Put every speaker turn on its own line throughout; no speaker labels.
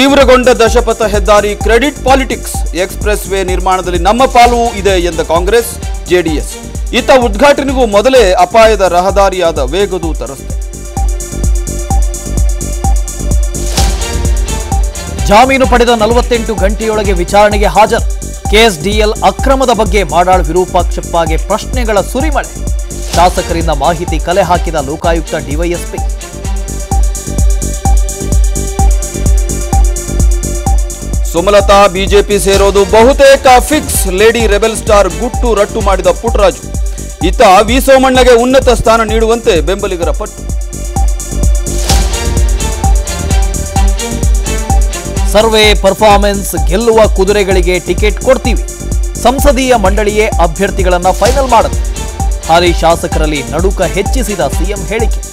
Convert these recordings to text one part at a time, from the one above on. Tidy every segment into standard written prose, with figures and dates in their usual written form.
ತೀವ್ರಗೊಂಡ ದಶಪಥ ಹೆದ್ದಾರಿ credit politics, express way ನಿರ್ಮಾಣದಲ್ಲಿ ನಮ್ಮ ಪಾಲು ಇದೆ ಎಂದ ಕಾಂಗ್ರೆಸ್ ಜೆಡಿಎಸ್. ಇತ್ತ ಉದ್ಘಾಟನೆಗೂ ಮೊದಲೇ ಅಪಾಯದ ರಹದಾರಿಯಾದ ವೇಗದೂತ ರಸ್ತೆ.
ಜಾಮೀನು ಪಡೆದ 48 ಗಂಟೆಯೊಳಗೆ ವಿಚಾರಣೆಗೆ ಹಾಜರು. ಕೆಎಸ್ಡಿಎಲ್ ಅಕ್ರಮದ ಬಗ್ಗೆ ಮಾಡಾಳ್ ವಿರೂಪಾಕ್ಷಪ್ಪಗೆ ಪ್ರಶ್ನೆಗಳ ಸುರಿಮಳೆ. ಶಾಸಕರಿಂದ ಮಾಹಿತಿ ಕಲೆ ಹಾಕಿದ ಲೋಕಾಯುಕ್ತ ಡಿವೈಎಸ್ಪಿ.
ಸುಮಲತಾ ಬಿಜೆಪಿ ಸೇರೋದು ಬಹುತೇಕ ಫಿಕ್ಸ್. ಲೇಡಿ ರೆಬೆಲ್ ಸ್ಟಾರ್ ಗುಟ್ಟು ರಟ್ಟು ಮಾಡಿದ ಪುಟ್ಟರಾಜು. ಇತ್ತ ವಿ ಸೋಮಣ್ಣಗೆ ಉನ್ನತ ಸ್ಥಾನ ನೀಡುವಂತೆ ಬೆಂಬಲಿಗರ ಪಟ್ಟು.
ಸರ್ವೆ ಪರ್ಫಾರ್ಮೆನ್ಸ್ ಗೆಲ್ಲುವ ಕುದುರೆಗಳಿಗೆ ಟಿಕೆಟ್ ಕೊಡ್ತೀವಿ. ಸಂಸದೀಯ ಮಂಡಳಿಯೇ ಅಭ್ಯರ್ಥಿಗಳನ್ನ ಫೈನಲ್ ಮಾಡುತ್ತೆ. ಹಾಲಿ ಶಾಸಕರಲ್ಲಿ ನಡುಕ ಹೆಚ್ಚಿಸಿದ ಸಿಎಂ ಹೇಳಿಕೆ.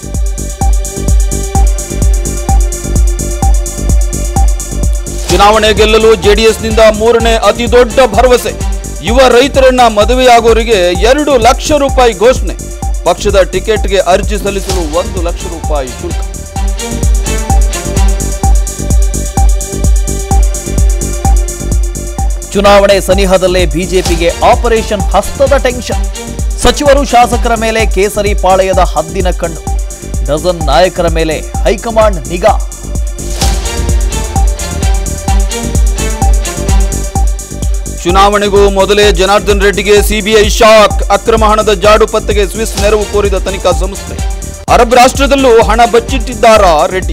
ಚುನಾವಣೆ ಗೆಲ್ಲಲು ಜೆಡಿಎಸ್ನಿಂದ 3ನೇ ಅತಿ ದೊಡ್ಡ ಭರವಸೆ. ಯುವ ರೈತರನ್ನ ಮದುವೆಯಾಗೋರಿಗೆ 2 ಲಕ್ಷ ರೂಪಾಯಿ ಘೋಷಣೆ. ಪಕ್ಷದ ಟಿಕೆಟ್ಗೆ ಅರ್ಜಿ ಸಲ್ಲಿಸಲು 1 ಲಕ್ಷ ರೂಪಾಯಿ ಶುಲ್ಕ.
ಚುನಾವಣೆ ಸನಿಹದಲ್ಲೇ ಬಿಜೆಪಿಗೆ ಆಪರೇಷನ್ ಹಸ್ತದ ಟೆನ್ಷನ್. ಸಚಿವರು ಶಾಸಕರ ಮೇಲೆ ಕೇಸರಿ ಪಾಳೆಯದ ಹದ್ದಿನ ಕಣ್ಣು. ಡಜನ್ ನಾಯಕರ ಮೇಲೆ ಹೈಕಮಾಂಡ್ ನಿಗಾ.
ಚುನಾವಣೆಗೂ ಮೊದಲೇ ಜನಾರ್ದನ್ ರೆಡ್ಡಿಗೆ ಸಿಬಿಐ ಶಾಕ್. ಅಕ್ರಮ ಹಣದ ಜಾಡು ಪತ್ತೆಗೆ ಸ್ವಿಸ್ ನೆರವು ಕೋರಿದ ತನಿಖಾ ಸಂಸ್ಥೆ. ಅರಬ್ ರಾಷ್ಟ್ರದಲ್ಲೂ ಹಣ ಬಚ್ಚಿಟ್ಟಿದ್ದಾರಾ ರೆಡ್ಡಿ?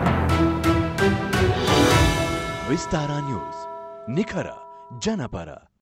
ವಿಸ್ತಾರ ನ್ಯೂಸ್, ನಿಖರ ಜನಪರ.